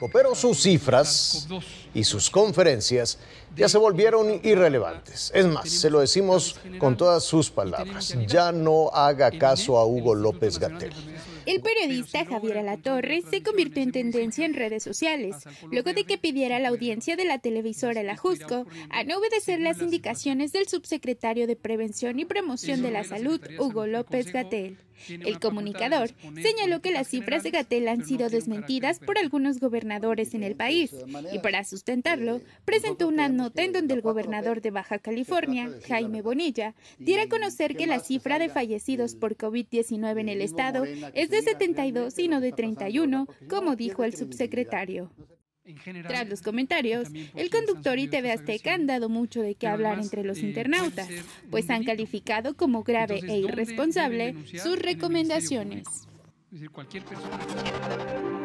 México, pero sus cifras y sus conferencias ya se volvieron irrelevantes. Es más, se lo decimos con todas sus palabras, ya no haga caso a Hugo López-Gatell. El periodista Javier Alatorre se convirtió en tendencia en redes sociales, luego de que pidiera a la audiencia de la televisora La Jusco a no obedecer las indicaciones del subsecretario de Prevención y Promoción de la Salud, Hugo López-Gatell. El comunicador señaló que las cifras de Gatell han sido desmentidas por algunos gobernadores en el país y para sustentarlo presentó una nota en donde el gobernador de Baja California, Jaime Bonilla, diera a conocer que la cifra de fallecidos por COVID-19 en el estado es de 72 y no de 31, como dijo el subsecretario. Tras los comentarios, el conductor y TV Azteca han dado mucho de qué hablar entre los internautas, pues han calificado como grave e irresponsable sus recomendaciones.